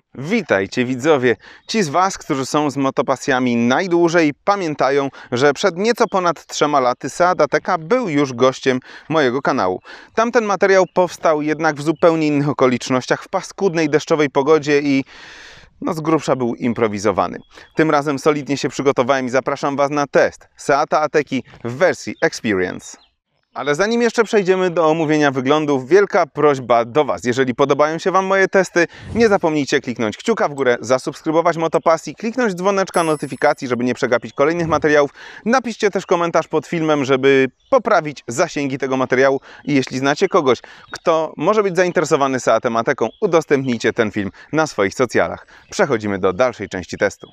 Witajcie widzowie! Ci z Was, którzy są z motopasjami najdłużej, pamiętają, że przed nieco ponad 3 laty Seat Ateca był już gościem mojego kanału. Tamten materiał powstał jednak w zupełnie innych okolicznościach, w paskudnej deszczowej pogodzie i z grubsza był improwizowany. Tym razem solidnie się przygotowałem i zapraszam Was na test Seata Ateki w wersji Experience. Ale zanim jeszcze przejdziemy do omówienia wyglądów, wielka prośba do Was. Jeżeli podobają się Wam moje testy, nie zapomnijcie kliknąć kciuka w górę, zasubskrybować Motopasji, kliknąć dzwoneczka notyfikacji, żeby nie przegapić kolejnych materiałów. Napiszcie też komentarz pod filmem, żeby poprawić zasięgi tego materiału. I jeśli znacie kogoś, kto może być zainteresowany Seatem Ateką, udostępnijcie ten film na swoich socjalach. Przechodzimy do dalszej części testu.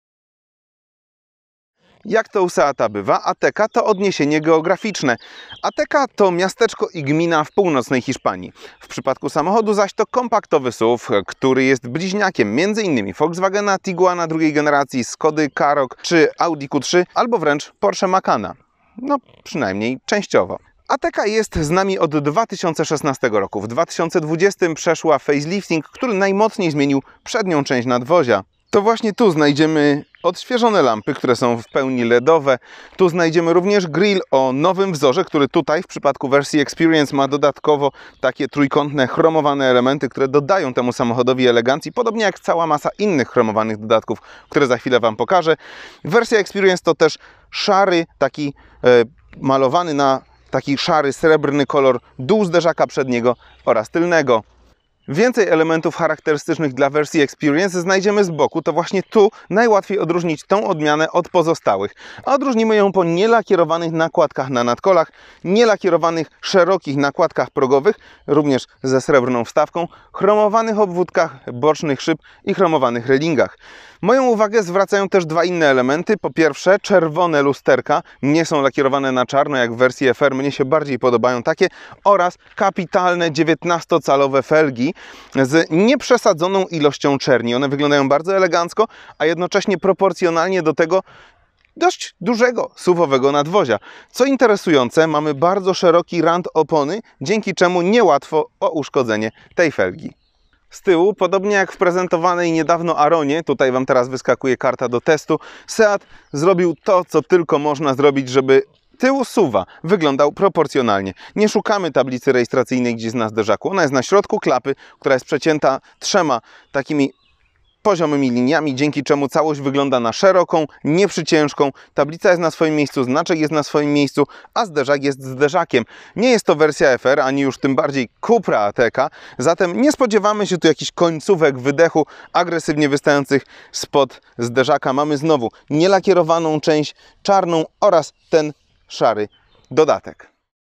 Jak to u Seata bywa, Ateca to odniesienie geograficzne. Ateca to miasteczko i gmina w północnej Hiszpanii. W przypadku samochodu zaś to kompaktowy SUV, który jest bliźniakiem m.in. Volkswagena Tiguana drugiej generacji, Skody Karoq czy Audi Q3 albo wręcz Porsche Macana. Przynajmniej częściowo. Ateca jest z nami od 2016 roku. W 2020 przeszła facelifting, który najmocniej zmienił przednią część nadwozia. To właśnie tu znajdziemy odświeżone lampy, które są w pełni LEDowe. Tu znajdziemy również grill o nowym wzorze, który tutaj w przypadku wersji Experience ma dodatkowo takie trójkątne, chromowane elementy, które dodają temu samochodowi elegancji, podobnie jak cała masa innych chromowanych dodatków, które za chwilę Wam pokażę. Wersja Experience to też szary, taki malowany na taki szary, srebrny kolor dół zderzaka przedniego oraz tylnego. Więcej elementów charakterystycznych dla wersji Experience znajdziemy z boku. To właśnie tu najłatwiej odróżnić tą odmianę od pozostałych. A odróżnimy ją po nielakierowanych nakładkach na nadkolach, nielakierowanych szerokich nakładkach progowych, również ze srebrną wstawką, chromowanych obwódkach bocznych szyb i chromowanych relingach. Moją uwagę zwracają też dwa inne elementy. Po pierwsze, czerwone lusterka nie są lakierowane na czarno jak w wersji FR, mnie się bardziej podobają takie, oraz kapitalne 19-calowe felgi z nieprzesadzoną ilością czerni. One wyglądają bardzo elegancko, a jednocześnie proporcjonalnie do tego dość dużego SUV-owego nadwozia. Co interesujące, mamy bardzo szeroki rand opony, dzięki czemu niełatwo o uszkodzenie tej felgi. Z tyłu, podobnie jak w prezentowanej niedawno Aronie, tutaj Wam teraz wyskakuje karta do testu, Seat zrobił to, co tylko można zrobić, żeby tył SUV-a wyglądał proporcjonalnie. Nie szukamy tablicy rejestracyjnej gdzieś na zderzaku. Ona jest na środku klapy, która jest przecięta 3 takimi poziomymi liniami, dzięki czemu całość wygląda na szeroką, nieprzyciężką. Tablica jest na swoim miejscu, znaczek jest na swoim miejscu, a zderzak jest zderzakiem. Nie jest to wersja FR, ani już tym bardziej Cupra Ateca, zatem nie spodziewamy się tu jakichś końcówek wydechu agresywnie wystających spod zderzaka. Mamy znowu nielakierowaną część czarną oraz ten szary dodatek.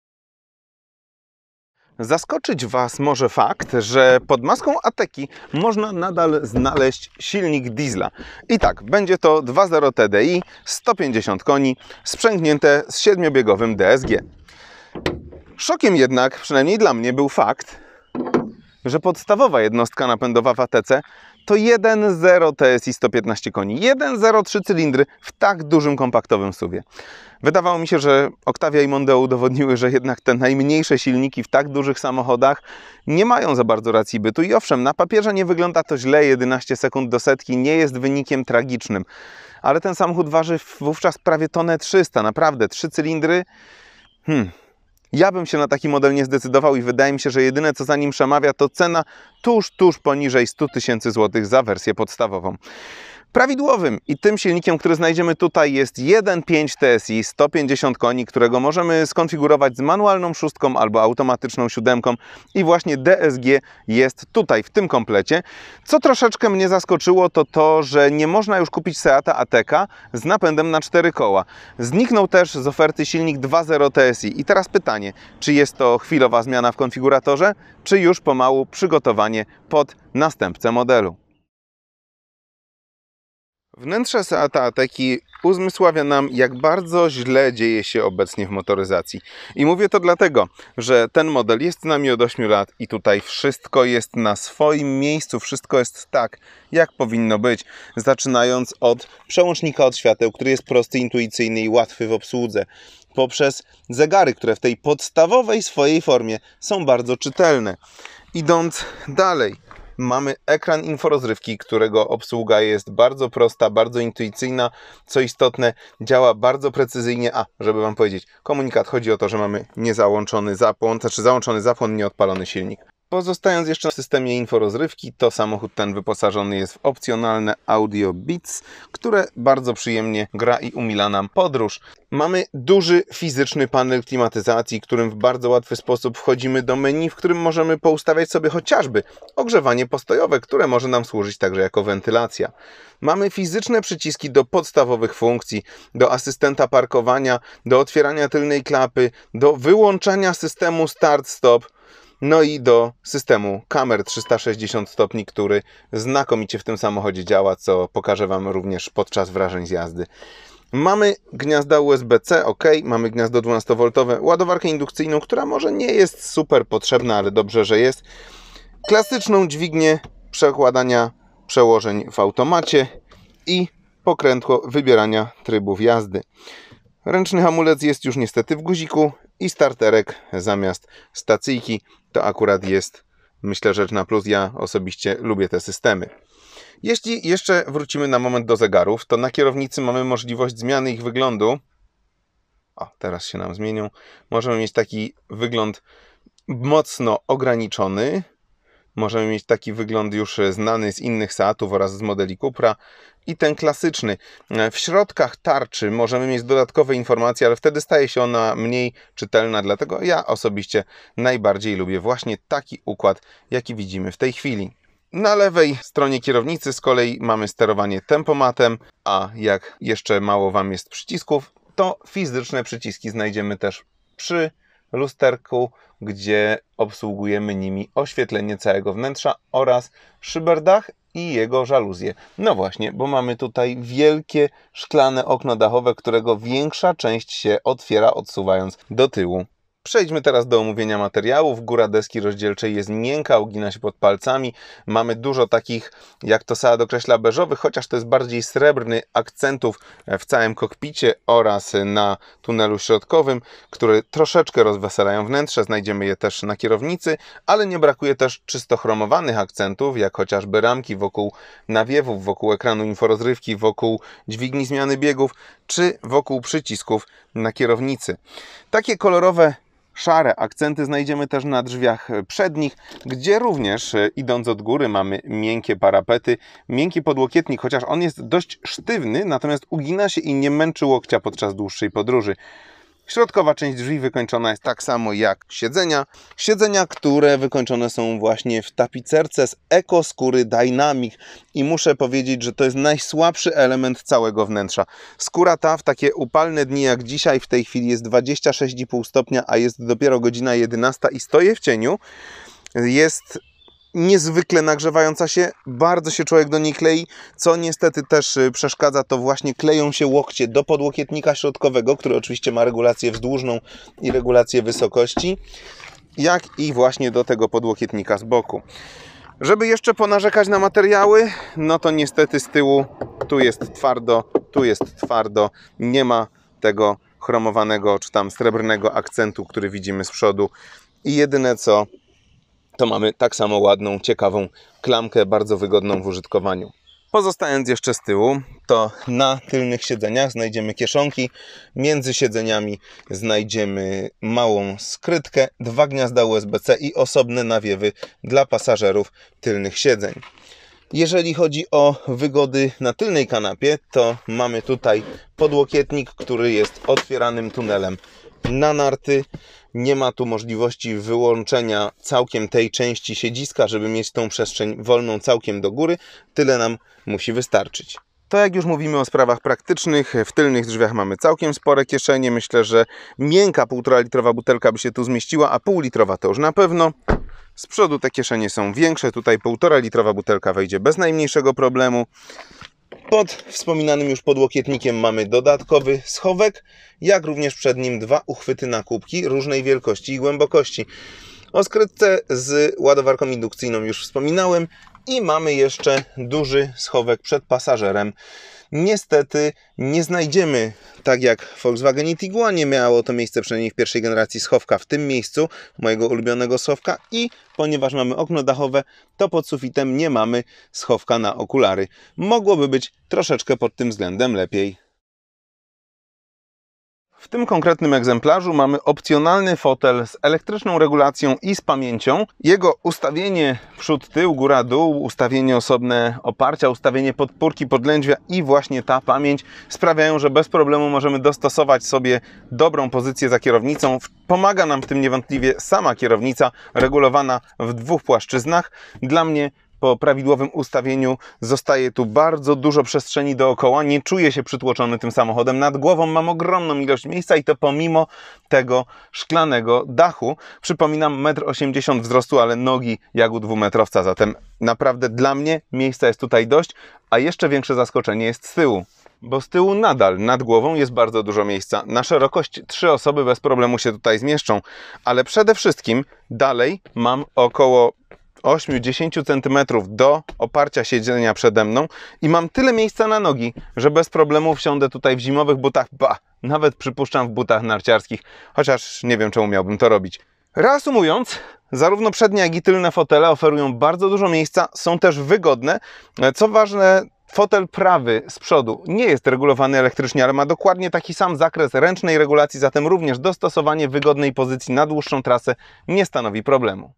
Zaskoczyć Was może fakt, że pod maską Ateki można nadal znaleźć silnik diesla. I tak, będzie to 2.0 TDI, 150 koni, sprzęgnięte z 7-biegowym DSG. Szokiem jednak, przynajmniej dla mnie, był fakt, że podstawowa jednostka napędowa w Atece to 1.0 TSI 115 koni, 1.0 cylindry w tak dużym kompaktowym SUV-ie. Wydawało mi się, że Octavia i Mondeo udowodniły, że jednak te najmniejsze silniki w tak dużych samochodach nie mają za bardzo racji bytu. I owszem, na papierze nie wygląda to źle, 11 sekund do setki nie jest wynikiem tragicznym. Ale ten samochód waży wówczas prawie 1,3 tony. Naprawdę, 3 cylindry... Ja bym się na taki model nie zdecydował i wydaje mi się, że jedyne co za nim przemawia to cena tuż poniżej 100 000 złotych za wersję podstawową. Prawidłowym i tym silnikiem, który znajdziemy tutaj, jest 1.5 TSI 150 koni, którego możemy skonfigurować z manualną 6 albo automatyczną 7 i właśnie DSG jest tutaj w tym komplecie. Co troszeczkę mnie zaskoczyło, to to, że nie można już kupić Seata Ateca z napędem na 4 koła. Zniknął też z oferty silnik 2.0 TSI. I teraz pytanie, czy jest to chwilowa zmiana w konfiguratorze, czy już pomału przygotowanie pod następcę modelu. Wnętrze Seata Ateki uzmysławia nam, jak bardzo źle dzieje się obecnie w motoryzacji. I mówię to dlatego, że ten model jest z nami od 8 lat i tutaj wszystko jest na swoim miejscu, wszystko jest tak, jak powinno być. Zaczynając od przełącznika od świateł, który jest prosty, intuicyjny i łatwy w obsłudze, poprzez zegary, które w tej podstawowej swojej formie są bardzo czytelne. Idąc dalej, Mamy ekran inforozrywki, którego obsługa jest bardzo prosta, bardzo intuicyjna. Co istotne, działa bardzo precyzyjnie. Żeby Wam powiedzieć, komunikat, chodzi o to, że mamy niezałączony zapłon, załączony zapłon, nieodpalony silnik. Pozostając jeszcze w systemie inforozrywki, to samochód ten wyposażony jest w opcjonalne audio Beats, które bardzo przyjemnie gra i umila nam podróż. Mamy duży fizyczny panel klimatyzacji, którym w bardzo łatwy sposób wchodzimy do menu, w którym możemy poustawiać sobie chociażby ogrzewanie postojowe, które może nam służyć także jako wentylacja. Mamy fizyczne przyciski do podstawowych funkcji, do asystenta parkowania, do otwierania tylnej klapy, do wyłączania systemu start-stop, no i do systemu kamer 360 stopni, który znakomicie w tym samochodzie działa, co pokażę Wam również podczas wrażeń z jazdy. Mamy gniazda USB-C, ok, mamy gniazdo 12V, ładowarkę indukcyjną, która może nie jest super potrzebna, ale dobrze, że jest. Klasyczną dźwignię przekładania przełożeń w automacie i pokrętło wybierania trybów jazdy. Ręczny hamulec jest już niestety w guziku i starterek zamiast stacyjki. To akurat jest, myślę, rzecz na plus. Ja osobiście lubię te systemy. Jeśli jeszcze wrócimy na moment do zegarów, to na kierownicy mamy możliwość zmiany ich wyglądu. Teraz się nam zmienią. Możemy mieć taki wygląd mocno ograniczony. Możemy mieć taki wygląd już znany z innych Seatów oraz z modeli Cupra. I ten klasyczny. W środkach tarczy możemy mieć dodatkowe informacje, ale wtedy staje się ona mniej czytelna, dlatego ja osobiście najbardziej lubię właśnie taki układ, jaki widzimy w tej chwili. Na lewej stronie kierownicy z kolei mamy sterowanie tempomatem, a jak jeszcze mało Wam jest przycisków, to fizyczne przyciski znajdziemy też przy lusterku, gdzie obsługujemy nimi oświetlenie całego wnętrza oraz szyberdach i jego żaluzje. No właśnie, bo mamy tutaj wielkie szklane okno dachowe, którego większa część się otwiera, odsuwając do tyłu. Przejdźmy teraz do omówienia materiałów. Góra deski rozdzielczej jest miękka, ugina się pod palcami. Mamy dużo takich, jak to Seat określa, beżowych, chociaż to jest bardziej srebrny, akcentów w całym kokpicie oraz na tunelu środkowym, które troszeczkę rozweselają wnętrze. Znajdziemy je też na kierownicy, ale nie brakuje też czysto chromowanych akcentów, jak chociażby ramki wokół nawiewów, wokół ekranu inforozrywki, wokół dźwigni zmiany biegów, czy wokół przycisków na kierownicy. Takie kolorowe szare akcenty znajdziemy też na drzwiach przednich, gdzie również idąc od góry mamy miękkie parapety, miękki podłokietnik, chociaż on jest dość sztywny, natomiast ugina się i nie męczy łokcia podczas dłuższej podróży. Środkowa część drzwi wykończona jest tak samo jak siedzenia. Siedzenia, które wykończone są właśnie w tapicerce z ekoskóry Dynamic i muszę powiedzieć, że to jest najsłabszy element całego wnętrza. Skóra ta w takie upalne dni jak dzisiaj, w tej chwili jest 26,5 stopnia, a jest dopiero godzina 11 i stoję w cieniu, jest niezwykle nagrzewająca się, bardzo się człowiek do niej klei, co niestety też przeszkadza, to właśnie kleją się łokcie do podłokietnika środkowego, który oczywiście ma regulację wzdłużną i regulację wysokości, jak i właśnie do tego podłokietnika z boku. Żeby jeszcze ponarzekać na materiały, no to niestety z tyłu tu jest twardo, nie ma tego chromowanego czy tam srebrnego akcentu, który widzimy z przodu i jedyne co, to mamy tak samo ładną, ciekawą klamkę, bardzo wygodną w użytkowaniu. Pozostając jeszcze z tyłu, to na tylnych siedzeniach znajdziemy kieszonki, między siedzeniami znajdziemy małą skrytkę, 2 gniazda USB-C i osobne nawiewy dla pasażerów tylnych siedzeń. Jeżeli chodzi o wygody na tylnej kanapie, to mamy tutaj podłokietnik, który jest otwieranym tunelem na narty. Nie ma tu możliwości wyłączenia całkiem tej części siedziska, żeby mieć tą przestrzeń wolną całkiem do góry. Tyle nam musi wystarczyć. To jak już mówimy o sprawach praktycznych, w tylnych drzwiach mamy całkiem spore kieszenie. Myślę, że miękka 1,5 litrowa butelka by się tu zmieściła, a półlitrowa to już na pewno. Z przodu te kieszenie są większe, tutaj 1,5 litrowa butelka wejdzie bez najmniejszego problemu. Pod wspominanym już podłokietnikiem mamy dodatkowy schowek, jak również przed nim 2 uchwyty na kubki różnej wielkości i głębokości. O skrytce z ładowarką indukcyjną już wspominałem i mamy jeszcze duży schowek przed pasażerem. Niestety nie znajdziemy, tak jak w Volkswagenie Tiguanie miało to miejsce przynajmniej w pierwszej generacji schowka, w tym miejscu mojego ulubionego schowka i ponieważ mamy okno dachowe, to pod sufitem nie mamy schowka na okulary. Mogłoby być troszeczkę pod tym względem lepiej. W tym konkretnym egzemplarzu mamy opcjonalny fotel z elektryczną regulacją i z pamięcią. Jego ustawienie przód-tył, góra-dół, ustawienie osobne oparcia, ustawienie podpórki, podlędźwia i właśnie ta pamięć sprawiają, że bez problemu możemy dostosować sobie dobrą pozycję za kierownicą. Pomaga nam w tym niewątpliwie sama kierownica regulowana w dwóch płaszczyznach. Dla mnie po prawidłowym ustawieniu zostaje tu bardzo dużo przestrzeni dookoła. Nie czuję się przytłoczony tym samochodem. Nad głową mam ogromną ilość miejsca i to pomimo tego szklanego dachu. Przypominam, 1,80 m wzrostu, ale nogi jak u dwumetrowca. Zatem naprawdę dla mnie miejsca jest tutaj dość, a jeszcze większe zaskoczenie jest z tyłu. Bo z tyłu nadal nad głową jest bardzo dużo miejsca. Na szerokość 3 osoby bez problemu się tutaj zmieszczą. Ale przede wszystkim dalej mam około 8-10 cm do oparcia siedzenia przede mną i mam tyle miejsca na nogi, że bez problemu wsiądę tutaj w zimowych butach, nawet przypuszczam w butach narciarskich, chociaż nie wiem czemu miałbym to robić. Reasumując, zarówno przednie jak i tylne fotele oferują bardzo dużo miejsca, są też wygodne. Co ważne, fotel prawy z przodu nie jest regulowany elektrycznie, ale ma dokładnie taki sam zakres ręcznej regulacji, zatem również dostosowanie wygodnej pozycji na dłuższą trasę nie stanowi problemu.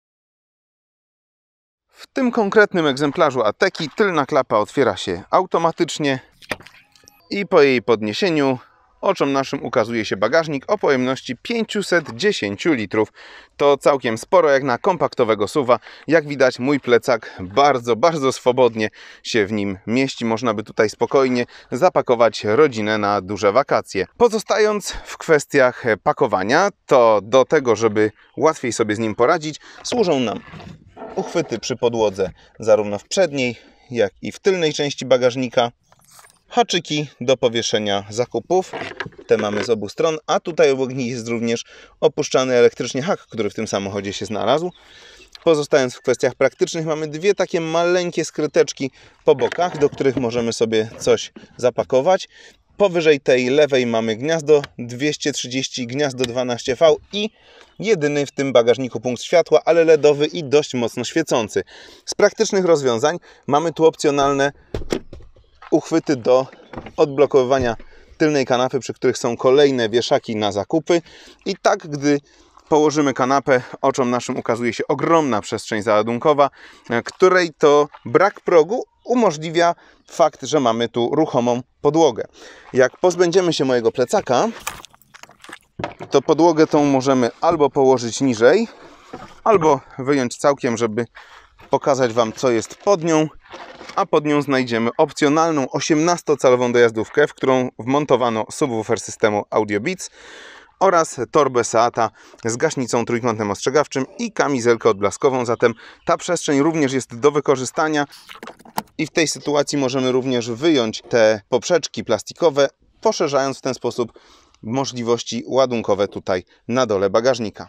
W tym konkretnym egzemplarzu Ateki tylna klapa otwiera się automatycznie i po jej podniesieniu oczom naszym ukazuje się bagażnik o pojemności 510 litrów. To całkiem sporo jak na kompaktowego SUV-a. Jak widać, mój plecak bardzo swobodnie się w nim mieści. Można by tutaj spokojnie zapakować rodzinę na duże wakacje. Pozostając w kwestiach pakowania, to do tego, żeby łatwiej sobie z nim poradzić, służą nam uchwyty przy podłodze zarówno w przedniej, jak i w tylnej części bagażnika. Haczyki do powieszenia zakupów. Te mamy z obu stron, a tutaj obok nich jest również opuszczany elektrycznie hak, który w tym samochodzie się znalazł. Pozostając w kwestiach praktycznych, mamy dwie takie maleńkie skryteczki po bokach, do których możemy sobie coś zapakować. Powyżej tej lewej mamy gniazdo 230, gniazdo 12V i jedyny w tym bagażniku punkt światła, ale LEDowy i dość mocno świecący. Z praktycznych rozwiązań mamy tu opcjonalne uchwyty do odblokowywania tylnej kanapy, przy których są kolejne wieszaki na zakupy. I tak, gdy położymy kanapę, oczom naszym ukazuje się ogromna przestrzeń załadunkowa, której to brak progu umożliwia fakt, że mamy tu ruchomą podłogę. Jak pozbędziemy się mojego plecaka, to podłogę tą możemy albo położyć niżej, albo wyjąć całkiem, żeby pokazać Wam, co jest pod nią. A pod nią znajdziemy opcjonalną 18-calową dojazdówkę, w którą wmontowano subwoofer systemu Audio Beats oraz torbę Seata z gaśnicą trójkątem ostrzegawczym i kamizelkę odblaskową. Zatem ta przestrzeń również jest do wykorzystania i w tej sytuacji możemy również wyjąć te poprzeczki plastikowe, poszerzając w ten sposób możliwości ładunkowe tutaj na dole bagażnika.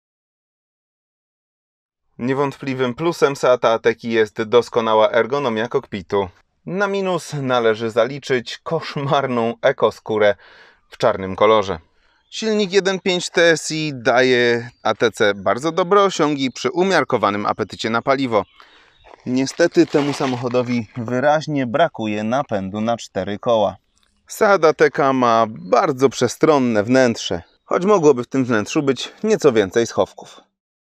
Niewątpliwym plusem Seata Ateki jest doskonała ergonomia kokpitu. Na minus należy zaliczyć koszmarną ekoskórę w czarnym kolorze. Silnik 1.5 TSI daje ATC bardzo dobre osiągi przy umiarkowanym apetycie na paliwo. Niestety temu samochodowi wyraźnie brakuje napędu na 4 koła. Seat Ateka ma bardzo przestronne wnętrze, choć mogłoby w tym wnętrzu być nieco więcej schowków.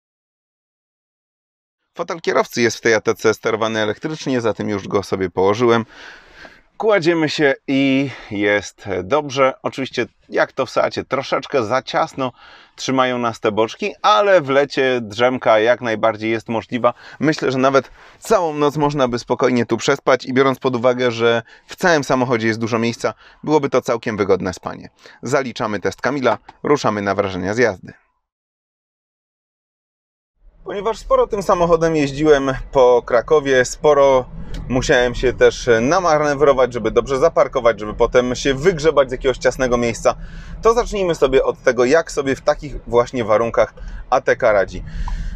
Fotel kierowcy jest w tej ATC sterowany elektrycznie, zatem już go sobie położyłem. Kładziemy się i jest dobrze. Oczywiście, jak to w Seacie, troszeczkę za ciasno trzymają nas te boczki, ale w lecie drzemka jak najbardziej jest możliwa. Myślę, że nawet całą noc można by spokojnie tu przespać i biorąc pod uwagę, że w całym samochodzie jest dużo miejsca, byłoby to całkiem wygodne spanie. Zaliczamy test Kamila, ruszamy na wrażenia z jazdy. Ponieważ sporo tym samochodem jeździłem po Krakowie, sporo musiałem się też namanewrować, żeby dobrze zaparkować, żeby potem się wygrzebać z jakiegoś ciasnego miejsca, to zacznijmy sobie od tego, jak sobie w takich właśnie warunkach Ateka radzi.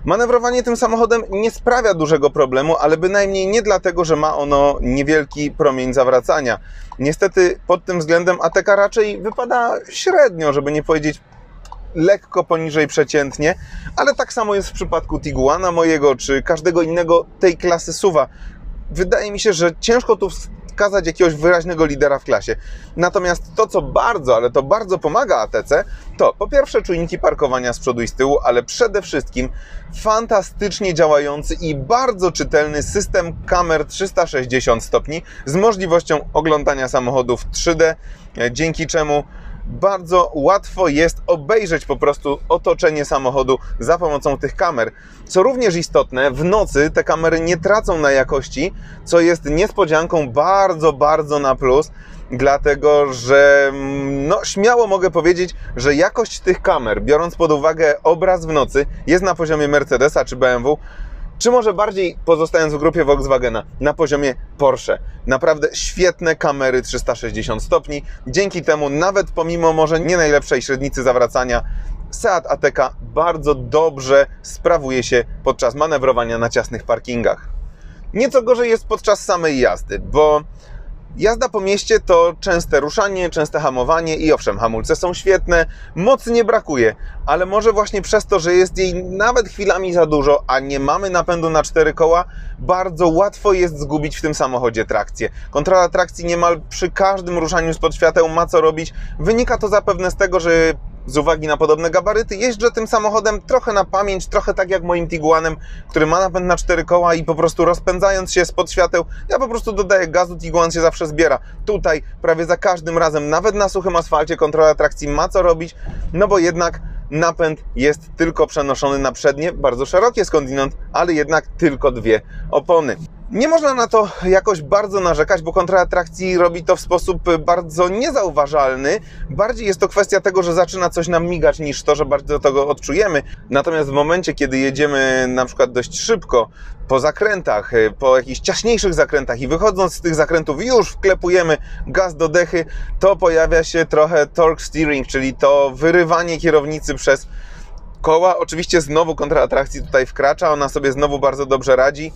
Manewrowanie tym samochodem nie sprawia dużego problemu, ale bynajmniej nie dlatego, że ma ono niewielki promień zawracania. Niestety pod tym względem ATK raczej wypada średnio, żeby nie powiedzieć lekko poniżej przeciętnie, ale tak samo jest w przypadku Tiguana mojego, czy każdego innego tej klasy SUV-a. Wydaje mi się, że ciężko tu wskazać jakiegoś wyraźnego lidera w klasie. Natomiast to, co bardzo, ale to bardzo pomaga ATC, to po pierwsze czujniki parkowania z przodu i z tyłu, ale przede wszystkim fantastycznie działający i bardzo czytelny system kamer 360 stopni z możliwością oglądania samochodów 3D, dzięki czemu bardzo łatwo jest obejrzeć po prostu otoczenie samochodu za pomocą tych kamer. Co również istotne, w nocy te kamery nie tracą na jakości, co jest niespodzianką bardzo na plus, dlatego że no, śmiało mogę powiedzieć, że jakość tych kamer, biorąc pod uwagę obraz w nocy, jest na poziomie Mercedesa czy BMW, czy może bardziej, pozostając w grupie Volkswagena, na poziomie Porsche. Naprawdę świetne kamery 360 stopni. Dzięki temu, nawet pomimo może nie najlepszej średnicy zawracania, Seat Ateca bardzo dobrze sprawuje się podczas manewrowania na ciasnych parkingach. Nieco gorzej jest podczas samej jazdy, bo jazda po mieście to częste ruszanie, częste hamowanie i owszem, hamulce są świetne, mocy nie brakuje, ale może właśnie przez to, że jest jej nawet chwilami za dużo, a nie mamy napędu na 4 koła, bardzo łatwo jest zgubić w tym samochodzie trakcję. Kontrola trakcji niemal przy każdym ruszaniu spod świateł ma co robić. Wynika to zapewne z tego, że z uwagi na podobne gabaryty jeżdżę tym samochodem trochę na pamięć, trochę tak jak moim Tiguanem, który ma napęd na 4 koła i po prostu rozpędzając się spod świateł, ja po prostu dodaję gazu, Tiguan się zawsze zbiera. Tutaj prawie za każdym razem, nawet na suchym asfalcie, kontrola trakcji ma co robić, no bo jednak napęd jest tylko przenoszony na przednie, bardzo szerokie skądinąd, ale jednak tylko 2 opony. Nie można na to jakoś bardzo narzekać, bo kontrola trakcji robi to w sposób bardzo niezauważalny. Bardziej jest to kwestia tego, że zaczyna coś nam migać, niż to, że bardzo tego odczujemy. Natomiast w momencie, kiedy jedziemy na przykład dość szybko po zakrętach, po jakichś ciaśniejszych zakrętach i wychodząc z tych zakrętów już wklepujemy gaz do dechy, to pojawia się trochę torque steering, czyli to wyrywanie kierownicy przez koła. Oczywiście znowu kontrola trakcji tutaj wkracza, ona sobie znowu bardzo dobrze radzi.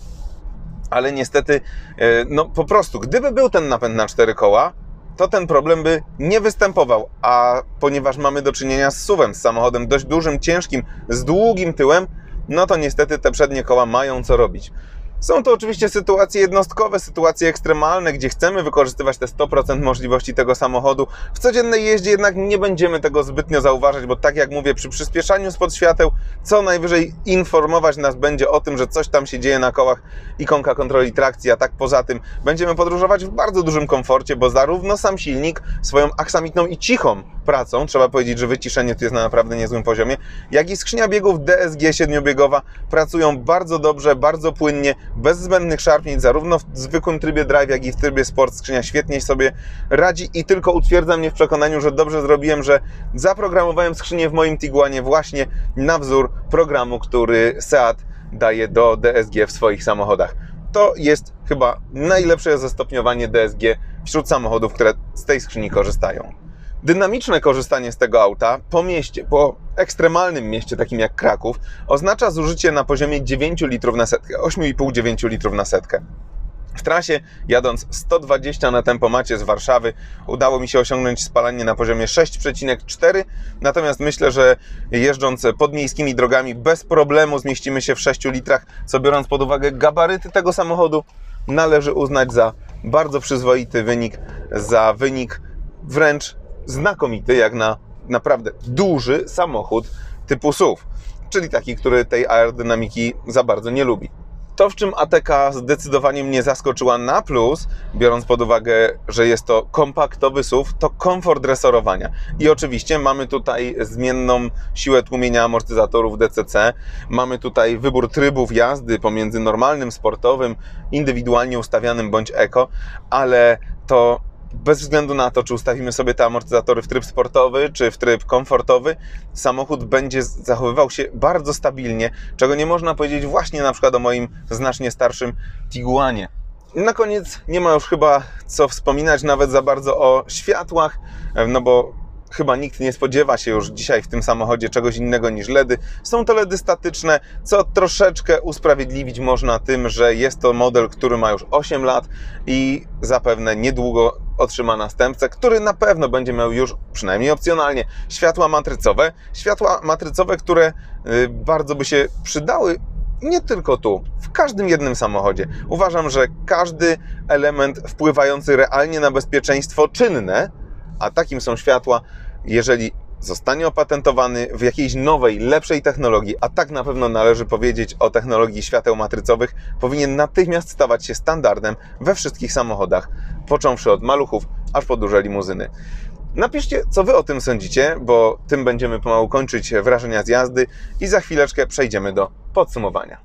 Ale niestety, no po prostu, gdyby był ten napęd na 4 koła, to ten problem by nie występował, a ponieważ mamy do czynienia z SUV-em, z samochodem dość dużym, ciężkim, z długim tyłem, no to niestety te przednie koła mają co robić. Są to oczywiście sytuacje jednostkowe, sytuacje ekstremalne, gdzie chcemy wykorzystywać te 100% możliwości tego samochodu. W codziennej jeździe jednak nie będziemy tego zbytnio zauważać, bo tak jak mówię, przy przyspieszaniu spod świateł co najwyżej informować nas będzie o tym, że coś tam się dzieje na kołach ikonka kontroli trakcji, a tak poza tym będziemy podróżować w bardzo dużym komforcie, bo zarówno sam silnik swoją aksamitną i cichą pracą, trzeba powiedzieć, że wyciszenie tu jest na naprawdę niezłym poziomie, jak i skrzynia biegów DSG 7-biegowa pracują bardzo dobrze, bardzo płynnie, bez zbędnych szarpnięć, zarówno w zwykłym trybie drive, jak i w trybie sport skrzynia świetnie sobie radzi i tylko utwierdza mnie w przekonaniu, że dobrze zrobiłem, że zaprogramowałem skrzynię w moim Tiguanie właśnie na wzór programu, który Seat daje do DSG w swoich samochodach. To jest chyba najlepsze zestopniowanie DSG wśród samochodów, które z tej skrzyni korzystają. Dynamiczne korzystanie z tego auta po mieście, po ekstremalnym mieście takim jak Kraków, oznacza zużycie na poziomie 9 litrów na setkę, 8,5-9 litrów na setkę. W trasie jadąc 120 na tempomacie z Warszawy udało mi się osiągnąć spalanie na poziomie 6,4, natomiast myślę, że jeżdżąc podmiejskimi drogami bez problemu zmieścimy się w 6 litrach, co biorąc pod uwagę gabaryty tego samochodu należy uznać za bardzo przyzwoity wynik, za wynik wręcz znakomity, jak na naprawdę duży samochód typu SUV, czyli taki, który tej aerodynamiki za bardzo nie lubi. To, w czym Ateca zdecydowanie mnie zaskoczyła na plus, biorąc pod uwagę, że jest to kompaktowy SUV, to komfort resorowania. I oczywiście mamy tutaj zmienną siłę tłumienia amortyzatorów DCC, mamy tutaj wybór trybów jazdy pomiędzy normalnym, sportowym, indywidualnie ustawianym bądź eko, ale to bez względu na to, czy ustawimy sobie te amortyzatory w tryb sportowy, czy w tryb komfortowy, samochód będzie zachowywał się bardzo stabilnie, czego nie można powiedzieć właśnie na przykład o moim znacznie starszym Tiguanie. Na koniec nie ma już chyba co wspominać nawet za bardzo o światłach, no bo chyba nikt nie spodziewa się już dzisiaj w tym samochodzie czegoś innego niż LEDy. Są to LEDy statyczne, co troszeczkę usprawiedliwić można tym, że jest to model, który ma już 8 lat i zapewne niedługo otrzyma następcę, który na pewno będzie miał już, przynajmniej opcjonalnie, światła matrycowe. Światła matrycowe, które bardzo by się przydały nie tylko tu, w każdym jednym samochodzie. Uważam, że każdy element wpływający realnie na bezpieczeństwo czynne, a takim są światła, jeżeli zostanie opatentowany w jakiejś nowej, lepszej technologii, a tak na pewno należy powiedzieć o technologii świateł matrycowych, powinien natychmiast stawać się standardem we wszystkich samochodach, począwszy od maluchów, aż po duże limuzyny. Napiszcie, co Wy o tym sądzicie, bo tym będziemy pomału kończyć wrażenia z jazdy i za chwileczkę przejdziemy do podsumowania.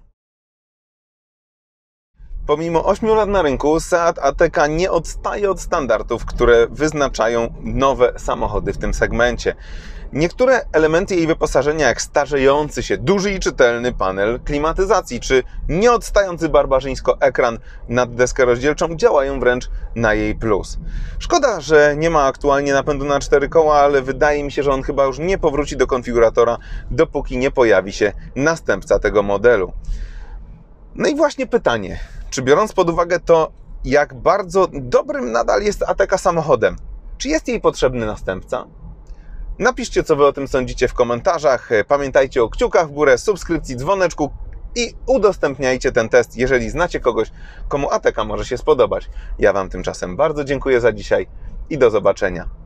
Pomimo 8 lat na rynku, Seat Ateca nie odstaje od standardów, które wyznaczają nowe samochody w tym segmencie. Niektóre elementy jej wyposażenia, jak starzejący się, duży i czytelny panel klimatyzacji, czy nieodstający barbarzyńsko ekran nad deskę rozdzielczą, działają wręcz na jej plus. Szkoda, że nie ma aktualnie napędu na 4 koła, ale wydaje mi się, że on chyba już nie powróci do konfiguratora, dopóki nie pojawi się następca tego modelu. No i właśnie pytanie, czy biorąc pod uwagę to, jak bardzo dobrym nadal jest Ateca samochodem, czy jest jej potrzebny następca? Napiszcie, co Wy o tym sądzicie w komentarzach. Pamiętajcie o kciukach w górę, subskrypcji, dzwoneczku i udostępniajcie ten test, jeżeli znacie kogoś, komu Ateca może się spodobać. Ja Wam tymczasem bardzo dziękuję za dzisiaj i do zobaczenia.